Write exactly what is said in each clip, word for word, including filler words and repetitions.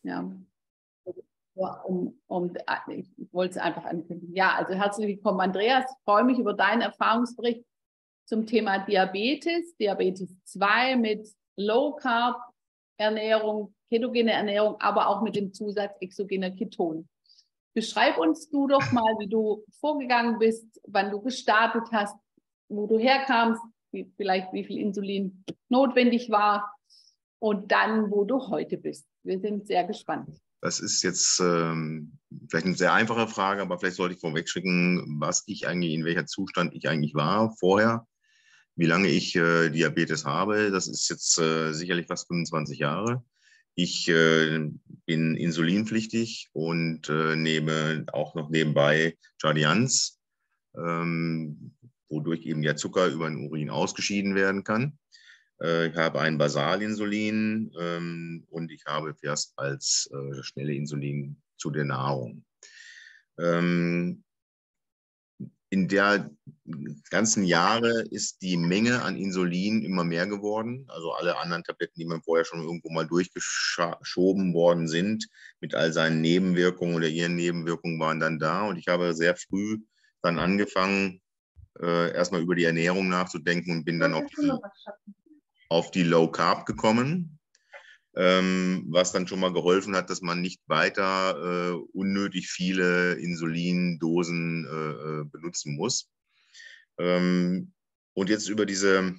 Ja. Um, um, ich wollte es einfach ankündigen. Ja, also herzlich willkommen, Andreas. Ich freue mich über deinen Erfahrungsbericht zum Thema Diabetes, Diabetes zwei mit Low-Carb-Ernährung, ketogene Ernährung, aber auch mit dem Zusatz exogener Ketone. Beschreib uns du doch mal, wie du vorgegangen bist, wann du gestartet hast, wo du herkamst, wie, vielleicht wie viel Insulin notwendig war und dann, wo du heute bist. Wir sind sehr gespannt. Das ist jetzt ähm, vielleicht eine sehr einfache Frage, aber vielleicht sollte ich vorweg schicken, was ich eigentlich, in welcher Zustand ich eigentlich war vorher, wie lange ich äh, Diabetes habe. Das ist jetzt äh, sicherlich fast fünfundzwanzig Jahre. Ich äh, bin insulinpflichtig und äh, nehme auch noch nebenbei Jardiance, ähm, wodurch eben der Zucker über den Urin ausgeschieden werden kann. Ich habe ein Basalinsulin ähm, und ich habe Fiasp als äh, schnelle Insulin zu der Nahrung. Ähm, in der ganzen Jahre ist die Menge an Insulin immer mehr geworden. Also alle anderen Tabletten, die man vorher schon irgendwo mal durchgeschoben worden sind, mit all seinen Nebenwirkungen oder ihren Nebenwirkungen waren dann da. Und ich habe sehr früh dann angefangen, äh, erstmal über die Ernährung nachzudenken und bin dann auf die auf die Low Carb gekommen, ähm, was dann schon mal geholfen hat, dass man nicht weiter äh, unnötig viele Insulindosen äh, benutzen muss. Ähm, und jetzt über diese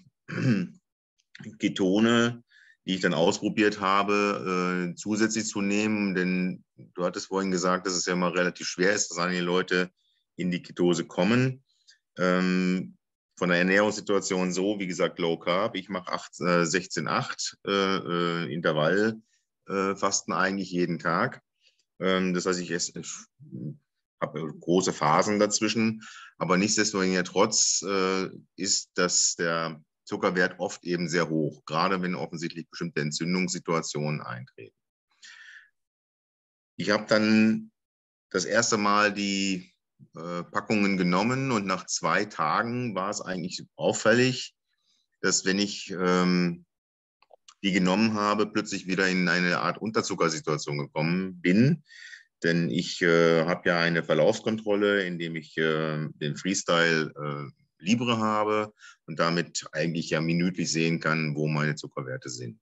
Ketone, die ich dann ausprobiert habe, äh, zusätzlich zu nehmen, denn du hattest vorhin gesagt, dass es ja mal relativ schwer ist, dass einige Leute in die Ketose kommen. Ähm, Von der Ernährungssituation so, wie gesagt, Low Carb. Ich mache äh, sechzehn acht äh, Intervallfasten äh, eigentlich jeden Tag. Ähm, das heißt, ich, esse, ich habe große Phasen dazwischen. Aber nichtsdestotrotz äh, ist das der Zuckerwert oft eben sehr hoch, gerade wenn offensichtlich bestimmte Entzündungssituationen eintreten. Ich habe dann das erste Mal die äh, Packungen genommen und nach zwei Tagen war es eigentlich auffällig, dass wenn ich ähm, die genommen habe, plötzlich wieder in eine Art Unterzuckersituation gekommen bin. Denn ich äh, habe ja eine Verlaufskontrolle, indem ich äh, den Freestyle äh, Libre habe und damit eigentlich ja minütlich sehen kann, wo meine Zuckerwerte sind.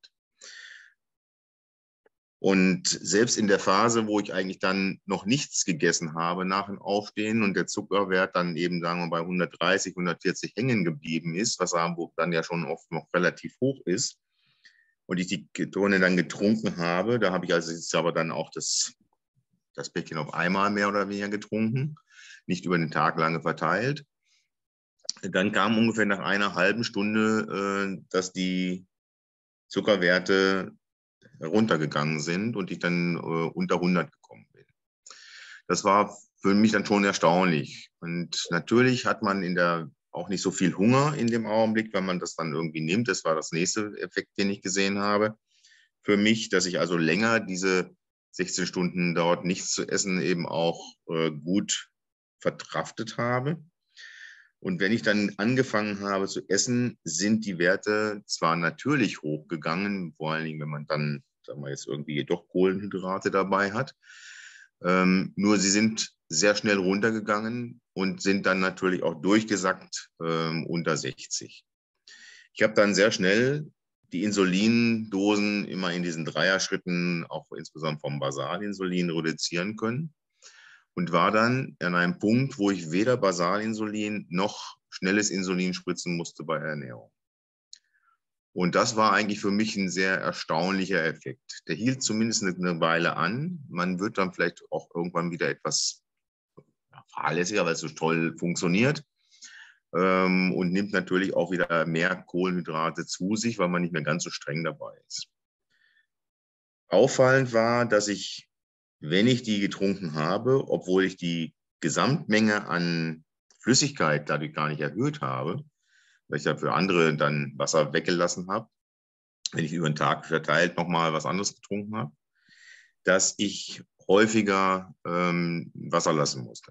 Und selbst in der Phase, wo ich eigentlich dann noch nichts gegessen habe nach dem Aufstehen und der Zuckerwert dann eben, sagen wir, bei hundertdreißig, hundertvierzig hängen geblieben ist, was dann ja schon oft noch relativ hoch ist, und ich die Ketone dann getrunken habe, da habe ich also jetzt aber dann auch das, das Päckchen auf einmal mehr oder weniger getrunken, nicht über den Tag lange verteilt. Dann kam ungefähr nach einer halben Stunde, äh, dass die Zuckerwerte runtergegangen sind und ich dann äh, unter hundert gekommen bin. Das war für mich dann schon erstaunlich. Und natürlich hat man in der auch nicht so viel Hunger in dem Augenblick, wenn man das dann irgendwie nimmt. Das war das nächste Effekt, den ich gesehen habe. Für mich, dass ich also länger diese sechzehn Stunden dort nichts zu essen eben auch äh, gut verkraftet habe. Und wenn ich dann angefangen habe zu essen, sind die Werte zwar natürlich hochgegangen, vor allen Dingen, wenn man dann, sagen wir jetzt, irgendwie doch Kohlenhydrate dabei hat, ähm, nur sie sind sehr schnell runtergegangen und sind dann natürlich auch durchgesackt ähm, unter sechzig. Ich habe dann sehr schnell die Insulindosen immer in diesen Dreierschritten, auch insbesondere vom Basalinsulin, reduzieren können. Und war dann an einem Punkt, wo ich weder Basalinsulin noch schnelles Insulin spritzen musste bei Ernährung. Und das war eigentlich für mich ein sehr erstaunlicher Effekt. Der hielt zumindest eine Weile an. Man wird dann vielleicht auch irgendwann wieder etwas fahrlässiger, weil es so toll funktioniert. Ähm, und nimmt natürlich auch wieder mehr Kohlenhydrate zu sich, weil man nicht mehr ganz so streng dabei ist. Auffallend war, dass ich, wenn ich die getrunken habe, obwohl ich die Gesamtmenge an Flüssigkeit dadurch gar nicht erhöht habe, weil ich ja für andere dann Wasser weggelassen habe, wenn ich über den Tag verteilt nochmal was anderes getrunken habe, dass ich häufiger ähm, Wasser lassen musste.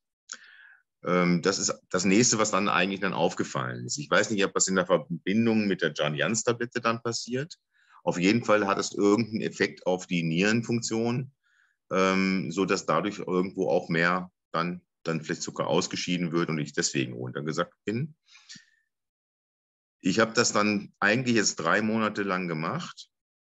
Ähm, das ist das Nächste, was dann eigentlich dann aufgefallen ist. Ich weiß nicht, ob das in der Verbindung mit der Jardiance-Tablette dann passiert Auf jeden Fall hat es irgendeinen Effekt auf die Nierenfunktion, ähm, sodass dadurch irgendwo auch mehr dann, dann vielleicht Zucker ausgeschieden wird und ich deswegen runtergesackt bin. Ich habe das dann eigentlich jetzt drei Monate lang gemacht.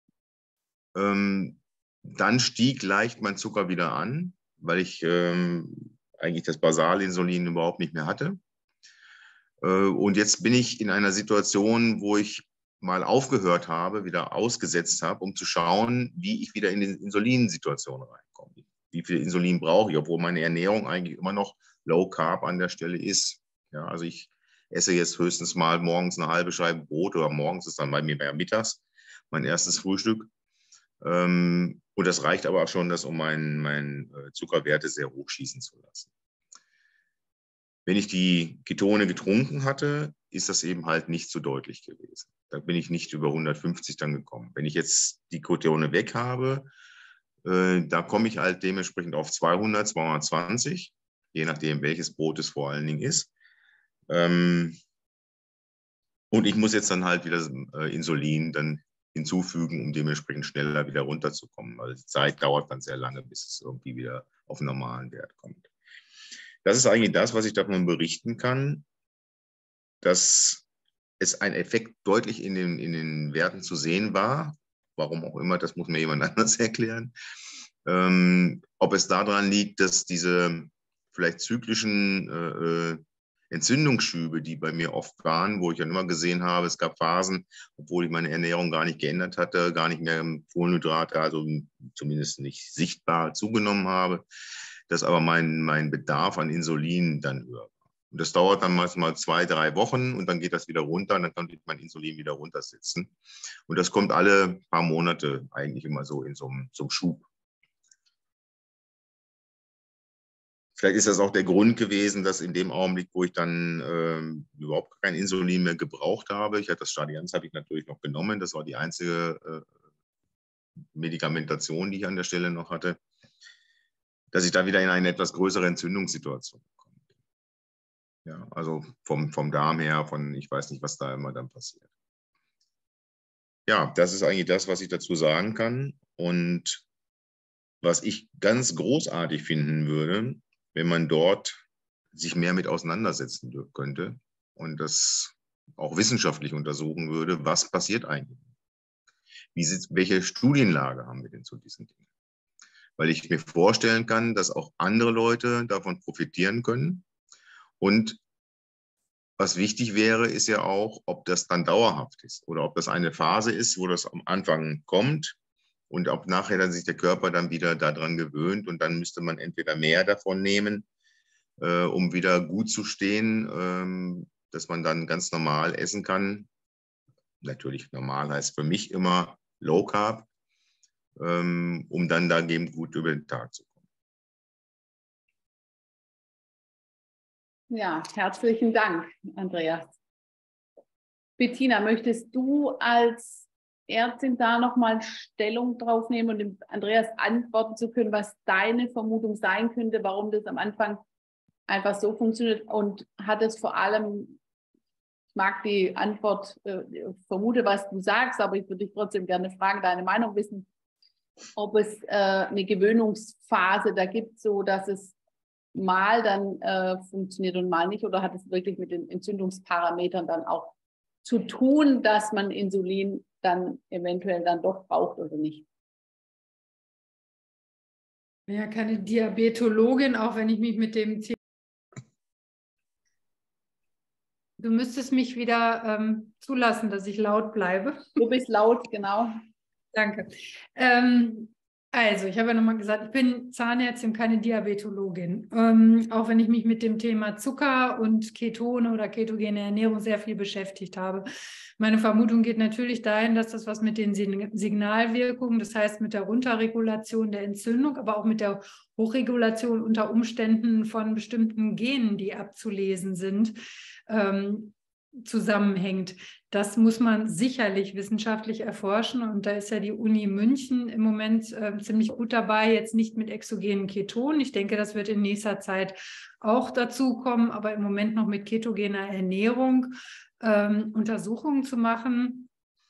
Ähm, dann stieg leicht mein Zucker wieder an, weil ich ähm, eigentlich das Basalinsulin überhaupt nicht mehr hatte. Äh, und jetzt bin ich in einer Situation, wo ich mal aufgehört habe, wieder ausgesetzt habe, um zu schauen, wie ich wieder in die Insulinsituation reinkomme. Wie viel Insulin brauche ich, obwohl meine Ernährung eigentlich immer noch Low Carb an der Stelle ist. Ja, also ich esse jetzt höchstens mal morgens eine halbe Scheibe Brot oder morgens ist dann bei mir mehr mittags mein erstes Frühstück. Ähm, und das reicht aber auch schon, das um meinen mein Zuckerwerte sehr hoch schießen zu lassen. Wenn ich die Ketone getrunken hatte, ist das eben halt nicht so deutlich gewesen. Da bin ich nicht über hundertfünfzig dann gekommen. Wenn ich jetzt die Ketone weg habe, äh, da komme ich halt dementsprechend auf zweihundert, zweihundertzwanzig, je nachdem, welches Brot es vor allen Dingen ist. Ähm, und ich muss jetzt dann halt wieder äh, Insulin dann hinzufügen, um dementsprechend schneller wieder runterzukommen. Weil die Zeit dauert dann sehr lange, bis es irgendwie wieder auf einen normalen Wert kommt. Das ist eigentlich das, was ich davon berichten kann, dass es ein Effekt deutlich in den, in den Werten zu sehen war. Warum auch immer, das muss mir jemand anders erklären. Ähm, ob es daran liegt, dass diese vielleicht zyklischen äh, Entzündungsschübe, die bei mir oft waren, wo ich dann immer gesehen habe, es gab Phasen, obwohl ich meine Ernährung gar nicht geändert hatte, gar nicht mehr Kohlenhydrate, also zumindest nicht sichtbar zugenommen habe, dass aber mein, mein Bedarf an Insulin dann höher war. Und das dauert dann manchmal zwei, drei Wochen und dann geht das wieder runter und dann kann ich mein Insulin wieder runtersetzen. Und das kommt alle paar Monate eigentlich immer so in so einem, so einem Schub. Vielleicht ist das auch der Grund gewesen, dass in dem Augenblick, wo ich dann ähm, überhaupt kein Insulin mehr gebraucht habe, ich hatte das Stadians, habe ich natürlich noch genommen, das war die einzige äh, Medikamentation, die ich an der Stelle noch hatte, dass ich da wieder in eine etwas größere Entzündungssituation komme. Ja, also vom, vom Darm her, von ich weiß nicht, was da immer dann passiert. Ja, das ist eigentlich das, was ich dazu sagen kann. Und was ich ganz großartig finden würde, wenn man dort sich mehr mit auseinandersetzen könnte und das auch wissenschaftlich untersuchen würde, was passiert eigentlich? Wie sieht, welche Studienlage haben wir denn zu diesen Dingen? Weil ich mir vorstellen kann, dass auch andere Leute davon profitieren können. Und was wichtig wäre, ist ja auch, ob das dann dauerhaft ist oder ob das eine Phase ist, wo das am Anfang kommt und ob nachher dann sich der Körper dann wieder daran gewöhnt und dann müsste man entweder mehr davon nehmen, äh, um wieder gut zu stehen, ähm, dass man dann ganz normal essen kann. Natürlich normal heißt für mich immer Low Carb, ähm, um dann dagegen gut über den Tag zu kommen. Ja, herzlichen Dank, Andreas. Bettina, möchtest du als Ärztin da nochmal Stellung drauf nehmen und dem Andreas antworten zu können, was deine Vermutung sein könnte, warum das am Anfang einfach so funktioniert und hat es vor allem, ich mag die Antwort, äh, vermute, was du sagst, aber ich würde dich trotzdem gerne fragen, deine Meinung wissen, ob es äh, eine Gewöhnungsphase da gibt, so dass es mal dann äh, funktioniert und mal nicht, oder hat es wirklich mit den Entzündungsparametern dann auch zu tun, dass man Insulin dann eventuell dann doch braucht oder nicht? Ich bin ja keine Diabetologin, auch wenn ich mich mit dem Thema... Du müsstest mich wieder ähm, zulassen, dass ich laut bleibe. Du bist laut, genau. Danke. Ähm, also, ich habe ja nochmal gesagt, ich bin Zahnärztin, keine Diabetologin. Ähm, auch wenn ich mich mit dem Thema Zucker und Ketone oder ketogene Ernährung sehr viel beschäftigt habe. Meine Vermutung geht natürlich dahin, dass das was mit den Signalwirkungen, das heißt mit der Runterregulation der Entzündung, aber auch mit der Hochregulation unter Umständen von bestimmten Genen, die abzulesen sind, ähm, zusammenhängt. Das muss man sicherlich wissenschaftlich erforschen und da ist ja die Uni München im Moment äh, ziemlich gut dabei, jetzt nicht mit exogenen Ketonen. Ich denke, das wird in nächster Zeit auch dazu kommen, aber im Moment noch mit ketogener Ernährung ähm, Untersuchungen zu machen.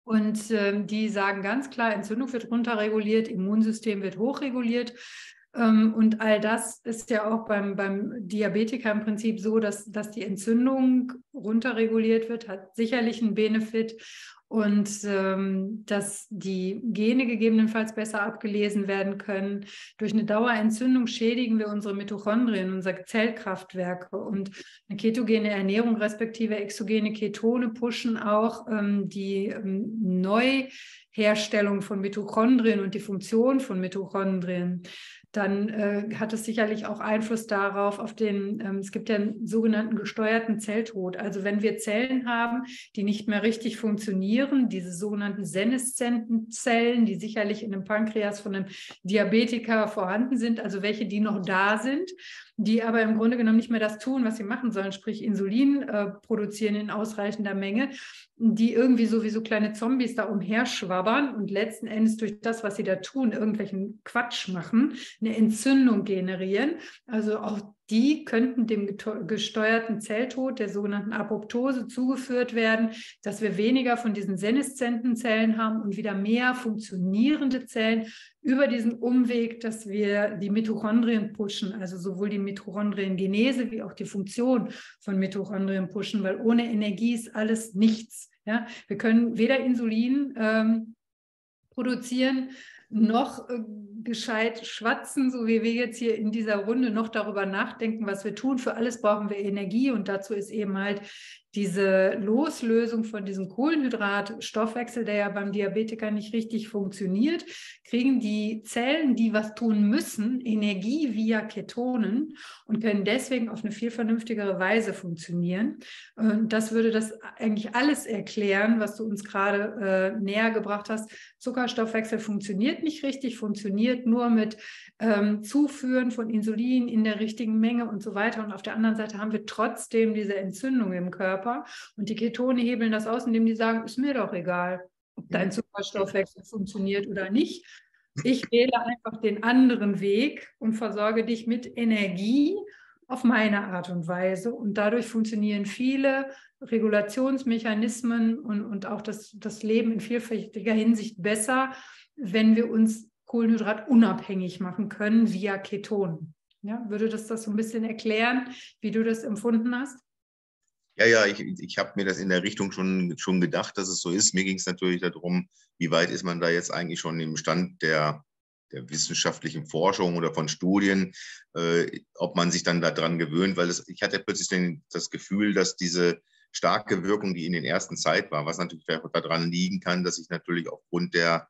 Und äh, die sagen ganz klar, Entzündung wird runterreguliert, Immunsystem wird hochreguliert. Ähm, und all das ist ja auch beim, beim Diabetiker im Prinzip so, dass, dass die Entzündung runterreguliert wird, hat sicherlich einen Benefit. Und ähm, dass die Gene gegebenenfalls besser abgelesen werden können. Durch eine Dauerentzündung schädigen wir unsere Mitochondrien, unsere Zellkraftwerke. Und eine ketogene Ernährung respektive exogene Ketone pushen auch ähm, die ähm, Neuherstellung von Mitochondrien und die Funktion von Mitochondrien. Dann äh, hat es sicherlich auch Einfluss darauf, auf den, ähm, es gibt ja einen sogenannten gesteuerten Zelltod. Also wenn wir Zellen haben, die nicht mehr richtig funktionieren, diese sogenannten seneszenten Zellen, die sicherlich in dem Pankreas von einem Diabetiker vorhanden sind, also welche, die noch da sind, die aber im Grunde genommen nicht mehr das tun, was sie machen sollen, sprich Insulin äh, produzieren in ausreichender Menge, die irgendwie sowieso kleine Zombies da umherschwabbern und letzten Endes durch das, was sie da tun, irgendwelchen Quatsch machen, eine Entzündung generieren. Also auch die könnten dem gesteuerten Zelltod, der sogenannten Apoptose, zugeführt werden, dass wir weniger von diesen seneszenten Zellen haben und wieder mehr funktionierende Zellen über diesen Umweg, dass wir die Mitochondrien pushen, also sowohl die Mitochondriengenese wie auch die Funktion von Mitochondrien pushen, weil ohne Energie ist alles nichts. Ja? Wir können weder Insulin ähm, produzieren, noch äh, gescheit schwatzen, so wie wir jetzt hier in dieser Runde noch darüber nachdenken, was wir tun. Für alles brauchen wir Energie und dazu ist eben halt diese Loslösung von diesem Kohlenhydratstoffwechsel, der ja beim Diabetiker nicht richtig funktioniert, kriegen die Zellen, die was tun müssen, Energie via Ketonen und können deswegen auf eine viel vernünftigere Weise funktionieren. Und das würde das eigentlich alles erklären, was du uns gerade äh, näher gebracht hast. Zuckerstoffwechsel funktioniert nicht richtig, funktioniert nur mit ähm, Zuführen von Insulin in der richtigen Menge und so weiter. Und auf der anderen Seite haben wir trotzdem diese Entzündung im Körper. Und die Ketone hebeln das aus, indem die sagen, ist mir doch egal, ob dein Zuckerstoffwechsel funktioniert oder nicht. Ich wähle einfach den anderen Weg und versorge dich mit Energie auf meine Art und Weise. Und dadurch funktionieren viele Regulationsmechanismen und, und auch das, das Leben in vielfältiger Hinsicht besser, wenn wir uns kohlenhydratunabhängig machen können via Ketonen. Ja, würde das das so ein bisschen erklären, wie du das empfunden hast? Ja, ja, ich, ich habe mir das in der Richtung schon, schon gedacht, dass es so ist. Mir ging es natürlich darum, wie weit ist man da jetzt eigentlich schon im Stand der, der wissenschaftlichen Forschung oder von Studien, äh, ob man sich dann daran gewöhnt, weil es, ich hatte plötzlich den, das Gefühl, dass diese starke Wirkung, die in den ersten Zeit war, was natürlich daran liegen kann, dass ich natürlich aufgrund der,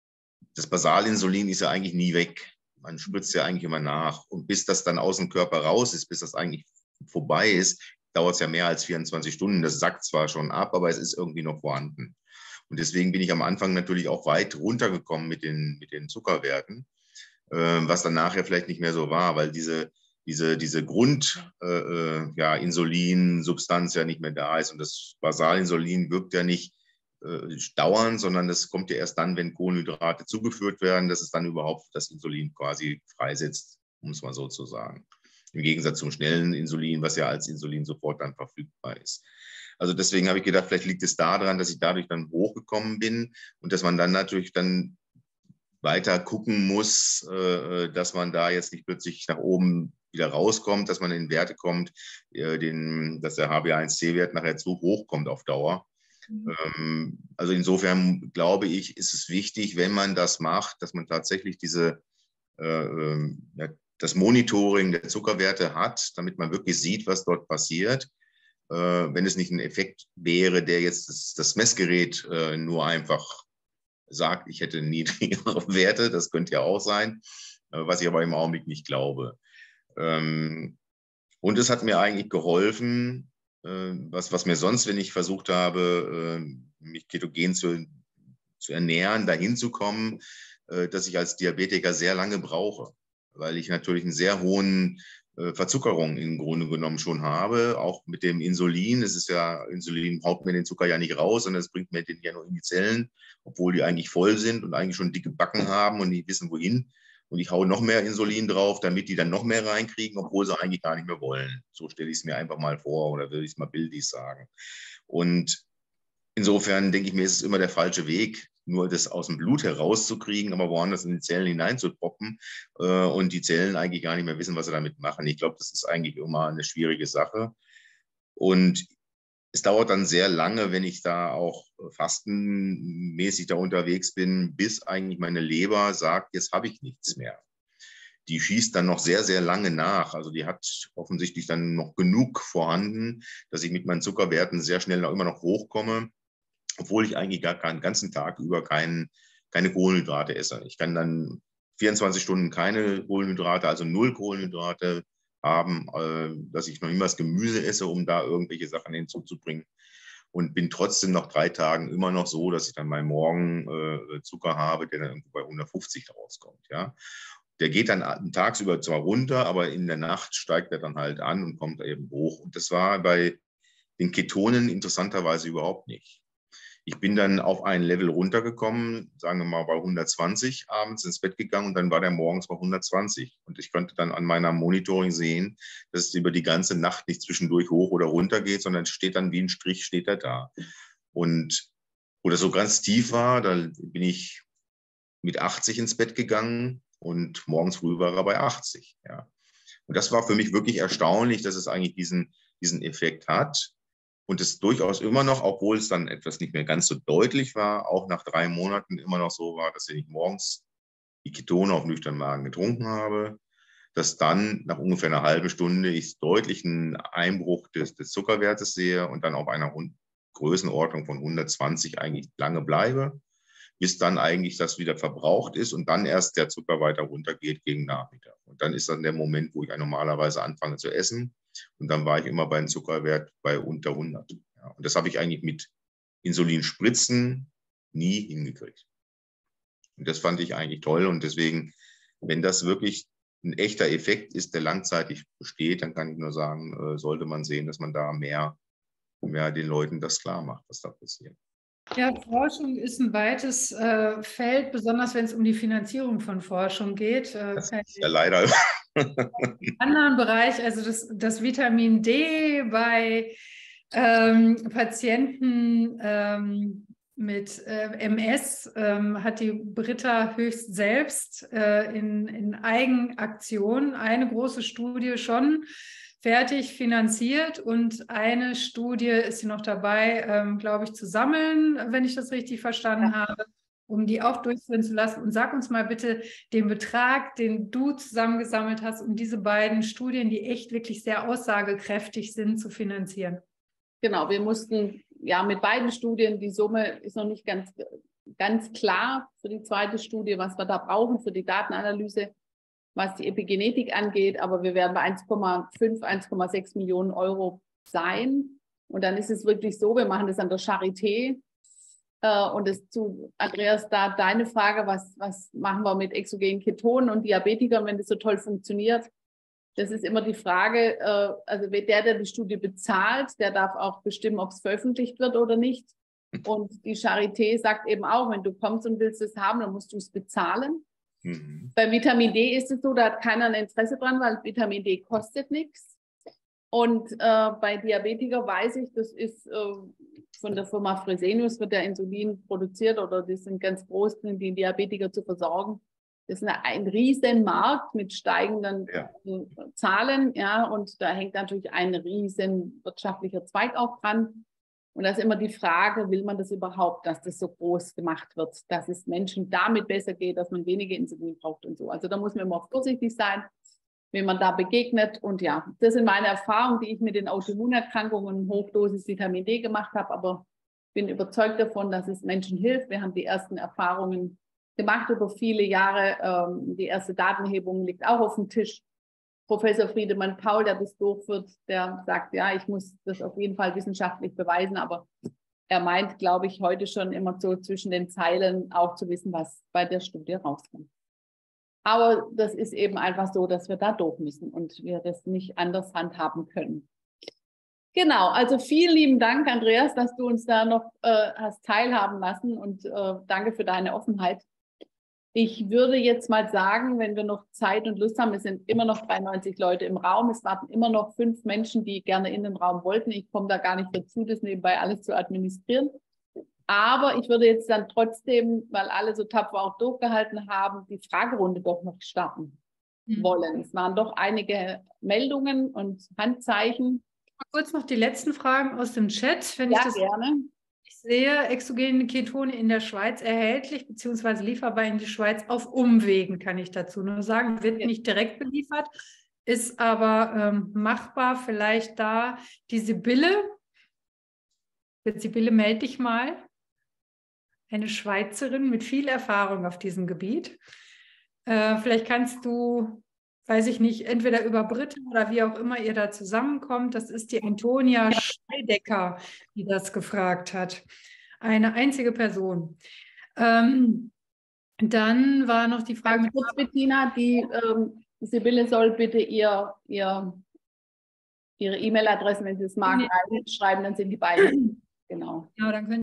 das Basalinsulin ist ja eigentlich nie weg. Man spritzt ja eigentlich immer nach. Und bis das dann aus dem Körper raus ist, bis das eigentlich vorbei ist, dauert es ja mehr als vierundzwanzig Stunden. Das sackt zwar schon ab, aber es ist irgendwie noch vorhanden. Und deswegen bin ich am Anfang natürlich auch weit runtergekommen mit den, mit den Zuckerwerten, äh, was dann nachher vielleicht nicht mehr so war, weil diese, diese, diese Grund, äh, ja, Insulinsubstanz ja nicht mehr da ist. Und das Basalinsulin wirkt ja nicht äh, dauernd, sondern das kommt ja erst dann, wenn Kohlenhydrate zugeführt werden, dass es dann überhaupt das Insulin quasi freisetzt, um es mal so zu sagen. Im Gegensatz zum schnellen Insulin, was ja als Insulin sofort dann verfügbar ist. Also deswegen habe ich gedacht, vielleicht liegt es daran, dass ich dadurch dann hochgekommen bin und dass man dann natürlich dann weiter gucken muss, dass man da jetzt nicht plötzlich nach oben wieder rauskommt, dass man in Werte kommt, den, dass der H b A eins C Wert nachher zu hoch kommt auf Dauer. Mhm. Also insofern glaube ich, ist es wichtig, wenn man das macht, dass man tatsächlich diese ja, das Monitoring der Zuckerwerte hat, damit man wirklich sieht, was dort passiert. Äh, wenn es nicht ein Effekt wäre, der jetzt das, das Messgerät äh, nur einfach sagt, ich hätte niedrigere Werte, das könnte ja auch sein, äh, was ich aber im Augenblick nicht glaube. Ähm, und es hat mir eigentlich geholfen, äh, was, was mir sonst, wenn ich versucht habe, äh, mich ketogen zu, zu ernähren, dahin zu kommen, äh, dass ich als Diabetiker sehr lange brauche, weil ich natürlich einen sehr hohen äh, Verzuckerung im Grunde genommen schon habe, auch mit dem Insulin. Es ist ja, Insulin haut mir den Zucker ja nicht raus, sondern es bringt mir den ja nur in die Zellen, obwohl die eigentlich voll sind und eigentlich schon dicke Backen haben und nicht wissen, wohin. Und ich haue noch mehr Insulin drauf, damit die dann noch mehr reinkriegen, obwohl sie eigentlich gar nicht mehr wollen. So stelle ich es mir einfach mal vor oder will ich es mal bildlich sagen. Und insofern denke ich mir, ist es immer der falsche Weg, nur das aus dem Blut herauszukriegen, aber woanders in die Zellen hineinzupoppen äh, und die Zellen eigentlich gar nicht mehr wissen, was sie damit machen. Ich glaube, das ist eigentlich immer eine schwierige Sache. Und es dauert dann sehr lange, wenn ich da auch fastenmäßig da unterwegs bin, bis eigentlich meine Leber sagt, jetzt habe ich nichts mehr. Die schießt dann noch sehr, sehr lange nach. Also die hat offensichtlich dann noch genug vorhanden, dass ich mit meinen Zuckerwerten sehr schnell noch immer noch hochkomme, obwohl ich eigentlich gar keinen ganzen Tag über kein, keine Kohlenhydrate esse. Ich kann dann vierundzwanzig Stunden keine Kohlenhydrate, also null Kohlenhydrate haben, äh, dass ich noch niemals Gemüse esse, um da irgendwelche Sachen hinzuzubringen. Und bin trotzdem nach drei Tagen immer noch so, dass ich dann mal morgen äh, Zucker habe, der dann irgendwo bei hundertfünfzig rauskommt. Ja? Der geht dann tagsüber zwar runter, aber in der Nacht steigt er dann halt an und kommt eben hoch. Und das war bei den Ketonen interessanterweise überhaupt nicht. Ich bin dann auf ein Level runtergekommen, sagen wir mal bei hundertzwanzig abends ins Bett gegangen und dann war der morgens bei hundertzwanzig. Und ich konnte dann an meiner Monitoring sehen, dass es über die ganze Nacht nicht zwischendurch hoch oder runter geht, sondern steht dann wie ein Strich, steht er da. Und wo das so ganz tief war, da bin ich mit achtzig ins Bett gegangen und morgens früh war er bei achtzig. Ja. Und das war für mich wirklich erstaunlich, dass es eigentlich diesen, diesen Effekt hat. Und es durchaus immer noch, obwohl es dann etwas nicht mehr ganz so deutlich war, auch nach drei Monaten immer noch so war, dass wenn ich morgens die Ketone auf nüchternen Magen getrunken habe, dass dann nach ungefähr einer halben Stunde ich deutlichen Einbruch des, des Zuckerwertes sehe und dann auf einer Größenordnung von hundertzwanzig eigentlich lange bleibe, bis dann eigentlich das wieder verbraucht ist und dann erst der Zucker weiter runtergeht gegen Nachmittag. Und dann ist dann der Moment, wo ich normalerweise anfange zu essen. Und dann war ich immer bei einem Zuckerwert bei unter hundert. Ja, und das habe ich eigentlich mit Insulinspritzen nie hingekriegt. Und das fand ich eigentlich toll. Und deswegen, wenn das wirklich ein echter Effekt ist, der langzeitig besteht, dann kann ich nur sagen, sollte man sehen, dass man da mehr, mehr den Leuten das klar macht, was da passiert. Ja, Forschung ist ein weites äh, Feld, besonders wenn es um die Finanzierung von Forschung geht. Äh, das ist ja leider im anderen Bereich, also das, das Vitamin D bei ähm, Patienten ähm, mit äh, M S ähm, hat die Britta Höchst selbst äh, in, in Eigenaktion eine große Studie schon fertig finanziert und eine Studie ist sie noch dabei, ähm, glaube ich, zu sammeln, wenn ich das richtig verstanden ja. habe, um die auch durchführen zu lassen. Und sag uns mal bitte den Betrag, den du zusammengesammelt hast, um diese beiden Studien, die echt wirklich sehr aussagekräftig sind, zu finanzieren. Genau, wir mussten ja mit beiden Studien, die Summe ist noch nicht ganz, ganz klar für die zweite Studie, was wir da brauchen für die Datenanalyse, was die Epigenetik angeht, aber wir werden bei eins Komma fünf, eins Komma sechs Millionen Euro sein. Und dann ist es wirklich so, wir machen das an der Charité. Äh, und das zu Andreas, da deine Frage, was, was machen wir mit exogenen Ketonen und Diabetikern, wenn das so toll funktioniert? Das ist immer die Frage, äh, also der, der die Studie bezahlt, der darf auch bestimmen, ob es veröffentlicht wird oder nicht. Und die Charité sagt eben auch, wenn du kommst und willst es haben, dann musst du es bezahlen. Mhm. Bei Vitamin D ist es so, da hat keiner ein Interesse dran, weil Vitamin D kostet nichts. Und äh, bei Diabetikern weiß ich, das ist äh, von der Firma Fresenius, wird der Insulin produziert oder die sind ganz groß, die Diabetiker zu versorgen. Das ist eine, ein riesen Markt mit steigenden ja. äh, Zahlen, ja, und da hängt natürlich ein riesen wirtschaftlicher Zweig auch dran. Und da ist immer die Frage, will man das überhaupt, dass das so groß gemacht wird, dass es Menschen damit besser geht, dass man weniger Insulin braucht und so. Also da muss man immer vorsichtig sein, wenn man da begegnet. Und ja, das sind meine Erfahrungen, die ich mit den Autoimmunerkrankungen und Hochdosis Vitamin D gemacht habe. Aber bin überzeugt davon, dass es Menschen hilft. Wir haben die ersten Erfahrungen gemacht über viele Jahre. Die erste Datenhebung liegt auch auf dem Tisch. Professor Friedemann Paul, der das durchführt, der sagt, ja, ich muss das auf jeden Fall wissenschaftlich beweisen, aber er meint, glaube ich, heute schon immer so zwischen den Zeilen auch zu wissen, was bei der Studie rauskommt. Aber das ist eben einfach so, dass wir da durch müssen und wir das nicht anders handhaben können. Genau, also vielen lieben Dank, Andreas, dass du uns da noch äh, hast teilhaben lassen und äh, danke für deine Offenheit. Ich würde jetzt mal sagen, wenn wir noch Zeit und Lust haben, es sind immer noch dreiundneunzig Leute im Raum, es warten immer noch fünf Menschen, die gerne in den Raum wollten. Ich komme da gar nicht dazu, das nebenbei alles zu administrieren. Aber ich würde jetzt dann trotzdem, weil alle so tapfer auch durchgehalten haben, die Fragerunde doch noch starten mhm. wollen. Es waren doch einige Meldungen und Handzeichen. Kurz noch die letzten Fragen aus dem Chat. Wenn ja, ich das gerne. Ich sehe exogene Ketone in der Schweiz erhältlich, beziehungsweise lieferbar in die Schweiz auf Umwegen, kann ich dazu nur sagen. Wird ja. nicht direkt beliefert, ist aber ähm, machbar. Vielleicht da die Sibylle. Sibylle, melde dich mal. Eine Schweizerin mit viel Erfahrung auf diesem Gebiet. Äh, vielleicht kannst du, weiß ich nicht, entweder über Britta oder wie auch immer ihr da zusammenkommt. Das ist die Antonia Scheidecker, die das gefragt hat. Eine einzige Person. Ähm, dann war noch die Frage... Ganz kurz, Bettina, die ähm, Sibylle soll bitte ihr, ihr, ihre E-Mail-Adresse, wenn sie es mag, schreiben, dann sind die beiden. Genau. Ja, dann können